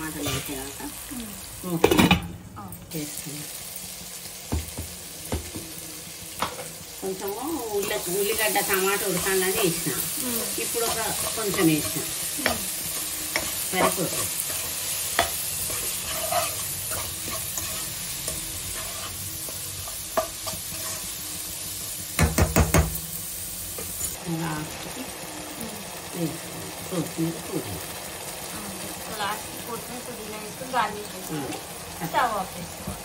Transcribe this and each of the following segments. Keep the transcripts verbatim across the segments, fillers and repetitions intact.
టమాటాలు వేసాక వేసుకుని కొంచెము ఉల్లి ఉల్లిగడ్డ టమాటా ఉడకాలని వేసిన. ఇప్పుడు ఒక కొంచెం వేసిన సరిపోతుంది. లాస్ట్కి వేసుకోవాలి కొత్తిమీర పుదీనా. లాస్ట్కి కొత్తిమీర పుదీనా వేసుకుని గార్నిష్ చేసుకొని స్టవ్ ఆఫ్ చేసుకోవాలి.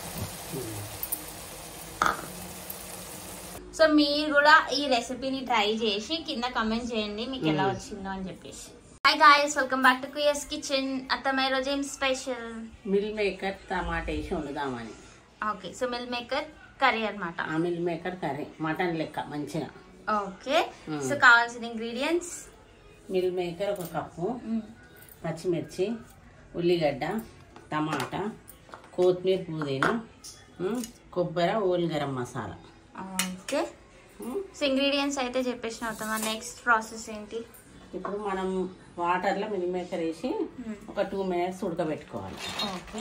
సో మీరు కూడా ఈ రెసిపీని ట్రై చేసి కింద కమెంట్ చేయండి మీకు ఎలా వచ్చిందో అని చెప్పేసి. Hi guys, welcome back to కుయ్యస్ కిచెన్. అత్తమ్మ ఈరోజు ఏం స్పెషల్? మిల్ మేకర్ టమాటా వేసి వండుదామని. Okay, so meal maker curry అనమాట. మిల్ మేకర్ కర్రీ మటన్ లెక్క మంచిగా. ఓకే, సో కావాల్సిన ఇంగ్రీడియంట్స్ మిల్ మేకర్ ఒక కప్పు, పచ్చిమిర్చి, ఉల్లిగడ్డ, టమాటా, కొత్తిమీర పుదీనా, కొబ్బరి, whole garam masala. Okay, so ingredients అయితే చెప్పేసిన అవుతామా. నెక్స్ట్ ప్రాసెస్ ఏంటి? ఇప్పుడు మనం వాటర్లో మిల్ మేకర్ వేసి ఒక టూ మినిట్స్ ఉడకబెట్టుకోవాలి. ఓకే,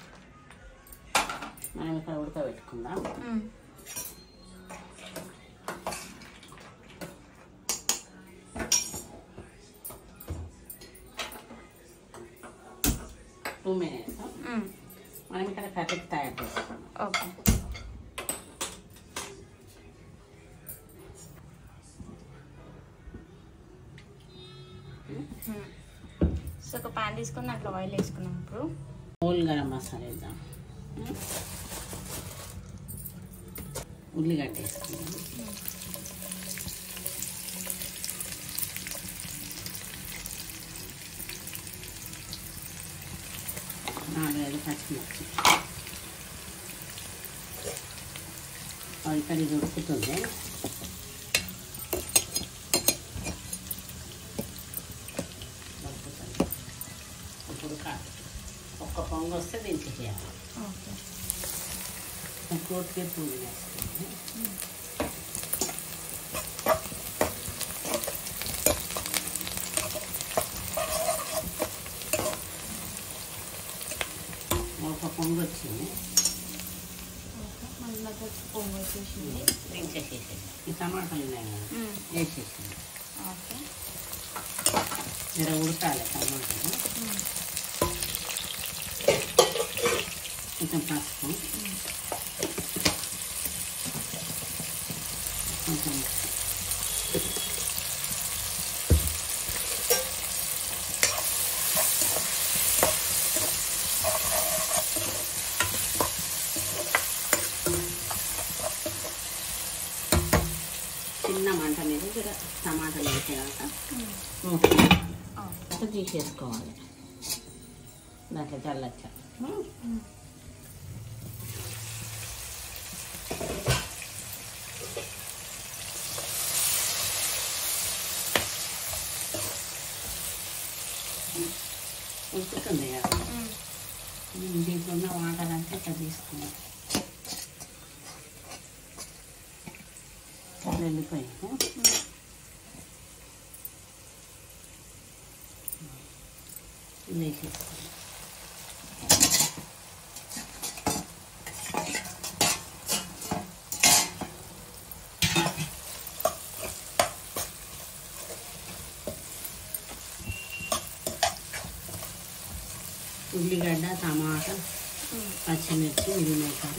మనం ఇక్కడ ఉడకబెట్టుకుందాం. టూ మినిట్స్ మనం ఇక్కడ కర్రీకి తయారు చేసుకుందాం. ఓకే, సో ఒక ప్యాన్ తీసుకుని దాంట్లో ఆయిల్ వేసుకున్నాం. ఇప్పుడు హోల్ గరం మసాలా వేద్దాం. ఉల్లిగడ్డ వేసుకుందాం. నాలుగైదు పచ్చిమిర్చి. ఇక్కడ ఇది ఉడుకుతుంది. ఇప్పుడు ఒక్క పొంగు వస్తే దించేయాలి. కొత్తిమీర పుదీనా వేసుకుంది. ఒక పొంగు వచ్చింది. పొంగు వచ్చేసింది. దించేసేసేది. ఈ టమాటాలు ఉన్నాయి కదా వేసేసింది. ఓకే, జర ఉడకాలి టమాటాలు. కొంచెం పసుపు, కొంచెం చిన్న మంట మీద జర టమాటాలు వేసేదాక అట్లా తీసేసుకోవాలి. దాంట్లో చల్లచ్చ. ఉడుకుతుంది కదా, దీంట్లో ఉన్న వాటర్ అంతా ఇట్లా తీసుకున్నాం. వెళ్ళిపోయి వేసేసుకోండి. ఉల్లిగడ్డ, టమాటా, పచ్చిమిర్చి, మిల్ మేకర్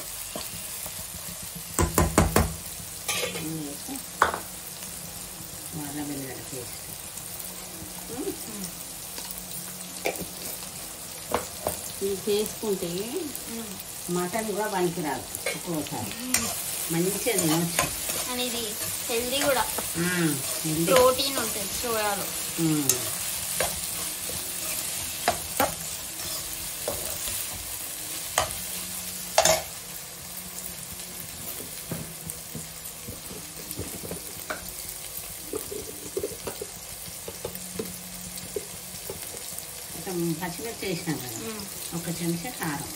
వేసి అల్లం వెల్లుల్లి పేస్ట్. ఇది చేసుకుంటే మటన్ కూడా పనికిరాదు. ఒక్కోసారి మంచిగా తినవచ్చు. అండ్ ఇది హెల్దీ కూడా, ప్రోటీన్ ఉంటుంది సోయాలో. పచ్చిమిర్చి వేసినాం కదా, ఒక చెంచా కారం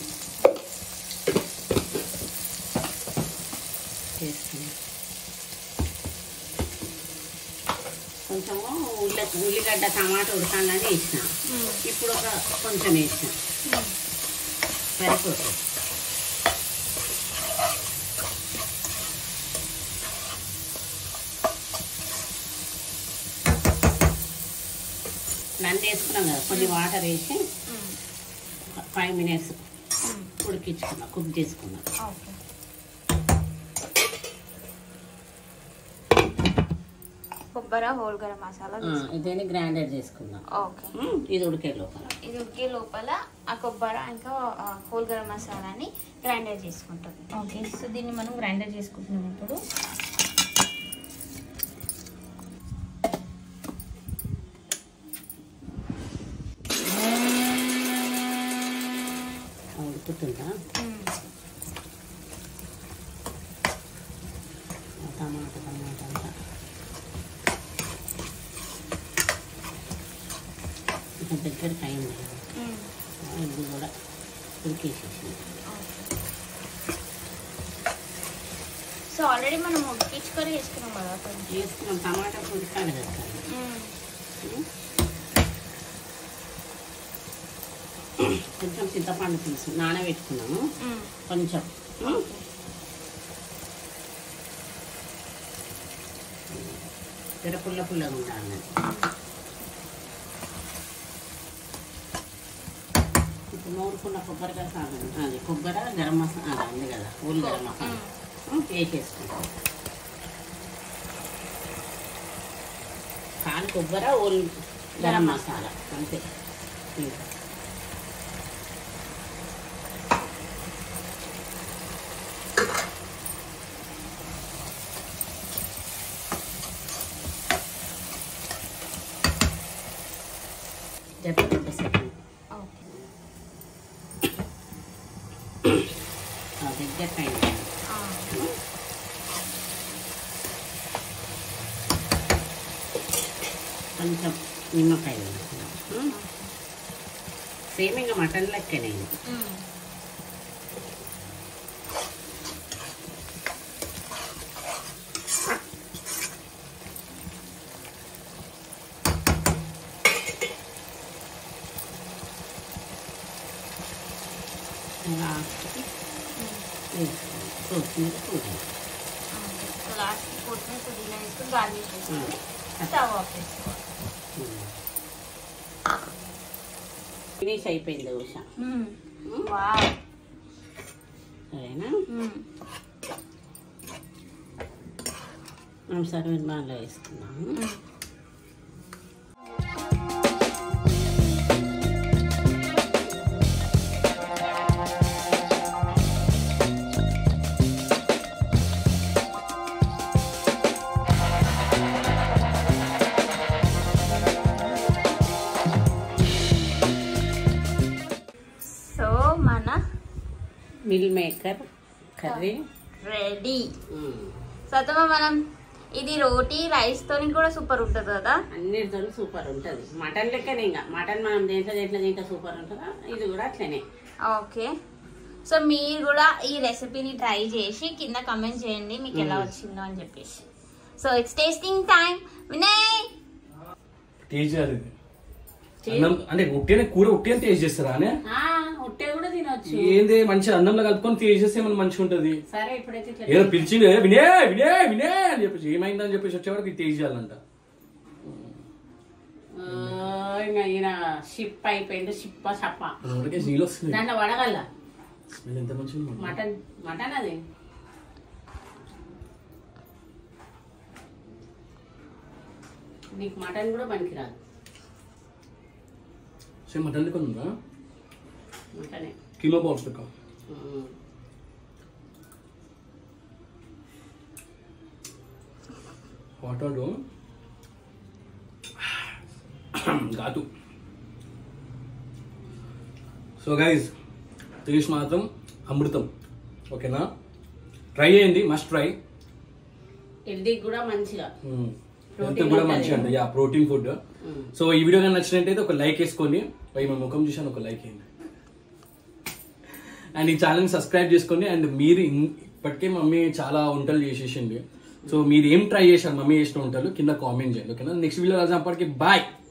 వేసుకుని కొంచెము ఉల్లి ఉల్లిగడ్డ ఉల్లిగడ్డ టమాటో ఉడకాలని వేసిన. ఇప్పుడు ఒక కొంచెం వేసిన సరిపోతుంది. నన్ను వేసుకున్నాం కదా, కొన్ని వాటర్ వేసి ఫైవ్ మినిట్స్ ఉడికించుకున్నా, కుక్ చేసుకున్నా. కొబ్బరి హోల్ గరం మసాలా ఇదేని గ్రైండర్ చేసుకున్నా. ఓకే, ఇది ఉడికే లోపల ఇది ఉడికే లోపల ఆ కొబ్బరి ఇంకా హోల్ గరం మసాలాని గ్రైండర్ చేసుకుంటాం. ఓకే, సో దీన్ని మనం గ్రైండర్ చేసుకుంటున్నాం ఇప్పుడు. ఉడుకుతుందా? టమాటా టమాటా అంతా ఇంకా దగ్గరికి అయింది. ఇది కూడా ఉడికేసేసి. సో ఆల్రెడీ మనం ఉడికించుకొని వేసుకున్నాం కదా, వేసుకున్నాం. టమాటా ఉడకాలి కదా, కొంచెం చింతపండు తీసి నానబెట్టుకున్నాము కొంచెం. జర పుల్ల పుల్లగా ఉండాలి. ఇప్పుడు నూరుకున్న కొబ్బరికాయ సాగు అది కొబ్బరి గరం మసాలా ఉంది కదా, ఊరి గరం మసాలా వేసేసుకుంటాం. కాని కొబ్బరి ఊరి గరం మసాలా అంతే. దగ్గర కొంచెం నిమ్మకాయ సేమ్ ఇంకా మటన్ లెక్కనే. కొత్తిమీర పుదీనా లాస్ట్కి కొత్తిమీర పుదీనా వేసుకుని గార్నిష్ చేసుకుని స్టవ్ ఆఫ్ చేసుకోవాలి. ఫినిష్ అయిపోయింది ఉషా. సరేనా? మనం సర్వింగ్ బాగా వేసుకున్నాము. Meal maker curry ready. సతమ మనం ఇది రోటీ రైస్ తోని కూడా సూపర్ ఉంటుంది కదా, అన్నిటితో సూపర్ ఉంటుంది. మటన్ లెక్కనే, ఇంకా మటన్ మనం దేంట్లో దేంట్లో దేంట్లో సూపర్ ఉంటుందా, ఇది కూడా అట్లనే. ఓకే, సో మీరు కూడా ఈ రెసిపీని ట్రై చేసి కింద కమెంట్ చేయండి మీకు ఎలా వచ్చిందో అని చెప్పేసి. So it's tasting time. Vinay అంటే ఉట్టినే కూర ఉట్టిని టేస్ట్ చేస్తారా? అనే ఉట్టే కూడా తినొచ్చు. ఏంది మంచిగా అన్నంలో కలుపుకొని టేస్ట్ చేస్తే మనకు మంచిగా ఉంటది. సరే ఇప్పుడైతే ఏదో పిలిచింది వినే వినే వినే అని చెప్పేసి ఏమైందని చెప్పేసి వచ్చేవాడికి టేస్ట్ చేయాలంట. ఈయన షిప్ అయిపోయింది. షిప్ప షప్ప నీళ్ళు వస్తుంది దాంట్లో వడగల ఎంత మంచిగా మటన్ మటన్ అది నీకు మటన్ కూడా పనికిరాదు. మటన్ లెక్క ఉందా? మటనే కిలో బాల్స్ లెక్క. వాటాడు ఘాటు. సో గైజ్ టేస్ట్ మాత్రం అమృతం. ఓకేనా? ట్రై చేయండి, మస్ట్ ట్రై. హెల్తీ కూడా మంచిగా, హెల్త్ కూడా మంచిగా అండి. Yeah, protein food. సో ఈ వీడియో కానీ నచ్చినట్టయితే ఒక లైక్ వేసుకోండి. మా ముఖం చూసాను, ఒక లైక్ వేయండి. అండ్ ఈ ఛానల్ని సబ్స్క్రైబ్ చేసుకోండి. అండ్ మీరు ఇప్పటికే మమ్మీ చాలా వంటలు చేసేసింది. సో మీరు ఏం ట్రై చేశారు మమ్మీ చేసిన వంటలు కింద కామెంట్ చేయండి. ఓకేనా? నెక్స్ట్ వీడియో రాజు అప్పటికి బాయ్.